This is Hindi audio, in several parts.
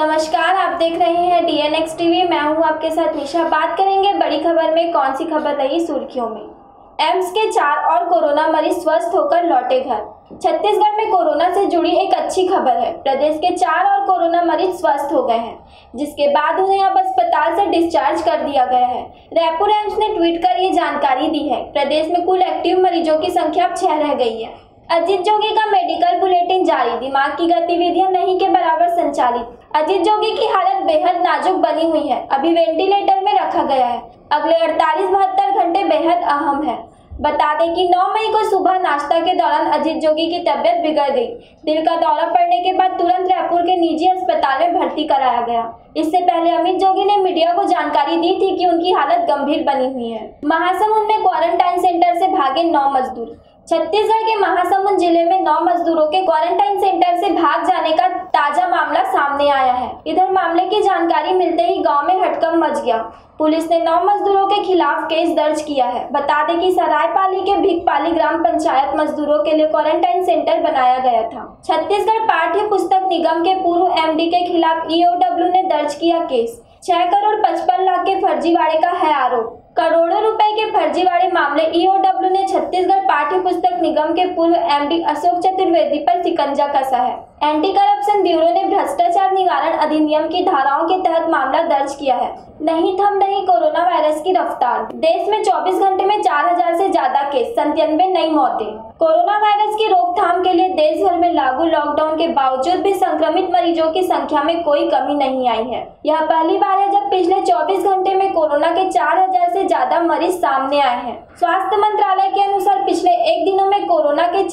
नमस्कार, आप देख रहे हैं DNX टीवी। मैं हूं आपके साथ निशा। बात करेंगे बड़ी खबर में कौन सी खबर रही सुर्खियों में। एम्स के 4 और कोरोना मरीज स्वस्थ होकर लौटे घर। छत्तीसगढ़ में कोरोना से जुड़ी एक अच्छी खबर है। प्रदेश के 4 और कोरोना मरीज स्वस्थ हो गए हैं, जिसके बाद उन्हें अब अस्पताल से डिस्चार्ज कर दिया गया है। रायपुर एम्स ने ट्वीट कर ये जानकारी दी है। प्रदेश में कुल एक्टिव मरीजों की संख्या अब 6 रह गई है। अजीत जोगी का मेडिकल बुलेटिन जारी। दिमाग की गतिविधियां नहीं के बराबर संचालित। अजीत जोगी की हालत बेहद नाजुक बनी हुई है। अभी वेंटिलेटर में रखा गया है। अगले 48-72 घंटे बेहद अहम है। बता दें कि 9 मई को सुबह नाश्ता के दौरान अजीत जोगी की तबीयत बिगड़ गई। दिल का दौरा पड़ने के बाद तुरंत रायपुर के निजी अस्पताल में भर्ती कराया गया। इससे पहले अमित जोगी ने मीडिया को जानकारी दी थी कि उनकी हालत गंभीर बनी हुई है। महासमुंद में क्वारंटाइन सेंटर से भागे 9 मजदूर। छत्तीसगढ़ के महासमुंद जिले में 9 मजदूरों के क्वारंटाइन सेंटर से भाग जाने का ताजा मामला सामने आया है। इधर मामले की जानकारी मिलते ही गांव में हड़कंप मच गया। पुलिस ने 9 मजदूरों के खिलाफ केस दर्ज किया है। बता दें कि सरायपाली के भिकपाली ग्राम पंचायत मजदूरों के लिए क्वारंटाइन सेंटर बनाया गया था। छत्तीसगढ़ पाठ्य पुस्तक निगम के पूर्व MD के खिलाफ EOW ने दर्ज किया केस। 6 करोड़ 55 लाख के फर्जीवाड़े का है आरोप। करोड़ों रुपए के फर्जीवाड़े मामले EOW ने छत्तीसगढ़ पाठ्य पुस्तक निगम के पूर्व MD अशोक चतुर्वेदी पर शिकंजा कसा है। एंटी करप्शन ब्यूरो ने भ्रष्टाचार निवारण अधिनियम की धाराओं के तहत मामला दर्ज किया है। नहीं थम रही कोरोना वायरस की रफ्तार। देश में 24 घंटे में 4000 से ज्यादा केस, 97 नई मौतें। कोरोना वायरस की रोकथाम के लिए देश भर में लागू लॉकडाउन के बावजूद भी संक्रमित मरीजों की संख्या में कोई कमी नहीं आई है। यह पहली बार है जब पिछले 24 घंटे में कोरोना के 4000 से ज्यादा मरीज सामने आए हैं। स्वास्थ्य मंत्रालय के अनुसार पिछले एक दिनों में कोरोना के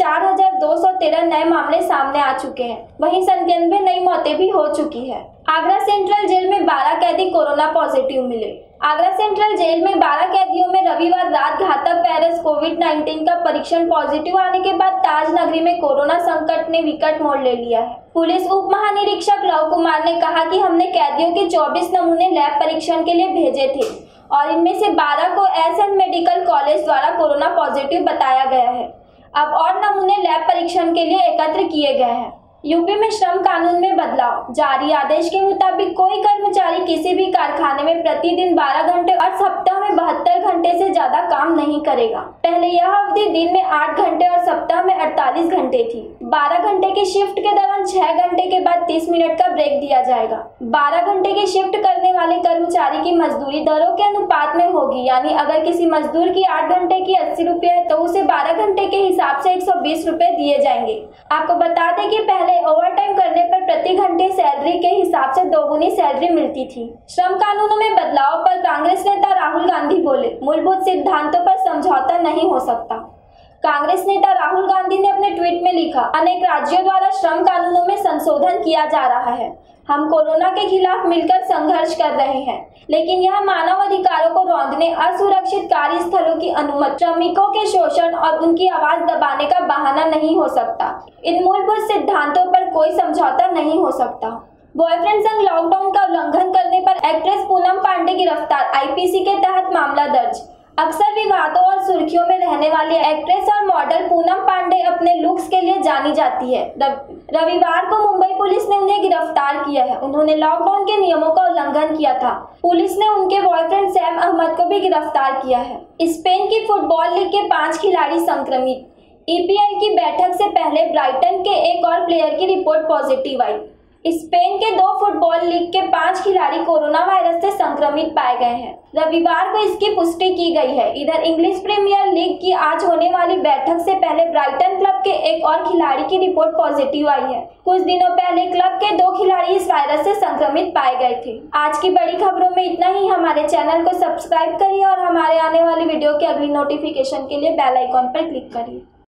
4213 नए मामले सामने आ चुके हैं। वहीं 97 नई मौतें भी हो चुकी है। आगरा सेंट्रल जेल में 12 कैदी कोरोना पॉजिटिव मिले। आगरा सेंट्रल जेल में 12 कैदियों में रविवार रात घातक वायरस कोविड-19 का परीक्षण पॉजिटिव आने के बाद ताज नगरी में कोरोना संकट ने विकट मोड़ ले लिया है। पुलिस उप महानिरीक्षक लव कुमार ने कहा कि हमने कैदियों के 24 नमूने लैब परीक्षण के लिए भेजे थे और इनमें से 12 को SN मेडिकल कॉलेज द्वारा कोरोना पॉजिटिव बताया गया है। अब और नमूने लैब परीक्षण के लिए एकत्र किए गए हैं। यूपी में श्रम कानून में बदलाव। जारी आदेश के मुताबिक कोई कर्मचारी किसी भी कारखाने में प्रतिदिन 12 घंटे और सप्ताह में 72 घंटे से ज्यादा काम नहीं करेगा। पहले यह अवधि दिन में 8 घंटे और सप्ताह में 48 घंटे थी। 12 घंटे की शिफ्ट के दौरान 6 घंटे के बाद 30 मिनट का ब्रेक दिया जाएगा। 12 घंटे की शिफ्ट करने वाले कर्मचारी की मजदूरी दरों के अनुपात में होगी, यानी अगर किसी मजदूर की 8 घंटे की 80 रुपये है तो उसे 12 घंटे के हिसाब से 120 रुपये दिए जाएंगे। आपको बता दें कि पहले ओवरटाइम करने पर प्रति घंटे सैलरी के हिसाब से दोगुनी सैलरी मिलती थी। श्रम कानूनों में बदलाव पर कांग्रेस नेता राहुल गांधी बोले, मूलभूत सिद्धांतों पर समझौता नहीं हो सकता। कांग्रेस नेता राहुल गांधी ने अपने ट्वीट में लिखा, अनेक राज्यों द्वारा श्रम कानूनों में संशोधन किया जा रहा है। हम कोरोना के खिलाफ मिलकर संघर्ष कर रहे हैं, लेकिन यह मानव अधिकारों को रौंदने, असुरक्षित कार्यस्थलों की अनुमति, श्रमिकों के शोषण और उनकी आवाज दबाने का बहाना नहीं हो सकता। इन मूलभूत सिद्धांतों पर कोई समझौता नहीं हो सकता। बॉयफ्रेंड संग लॉकडाउन का उल्लंघन करने पर एक्ट्रेस पूनम पांडे गिरफ्तार। IPC के तहत मामला दर्ज। अक्सर विवादों और सुर्खियों में रहने वाली एक्ट्रेस और मॉडल पूनम पांडे अपने लुक्स के लिए जानी जाती है। रविवार को मुंबई पुलिस ने उन्हें गिरफ्तार किया है। उन्होंने लॉकडाउन के नियमों का उल्लंघन किया था। पुलिस ने उनके बॉयफ्रेंड सैम अहमद को भी गिरफ्तार किया है। स्पेन की फुटबॉल लीग के 5 खिलाड़ी संक्रमित। EPL की बैठक से पहले ब्राइटन के एक और प्लेयर की रिपोर्ट पॉजिटिव आई। स्पेन के 2 फुटबॉल लीग के 5 खिलाड़ी कोरोना वायरस से संक्रमित पाए गए हैं। रविवार को इसकी पुष्टि की गई है। इधर इंग्लिश प्रीमियर लीग की आज होने वाली बैठक से पहले ब्राइटन क्लब के एक और खिलाड़ी की रिपोर्ट पॉजिटिव आई है। कुछ दिनों पहले क्लब के 2 खिलाड़ी इस वायरस से संक्रमित पाए गए थे। आज की बड़ी खबरों में इतना ही। हमारे चैनल को सब्सक्राइब करिए और हमारे आने वाली वीडियो की अगली नोटिफिकेशन के लिए बेल आइकॉन पर क्लिक करिए।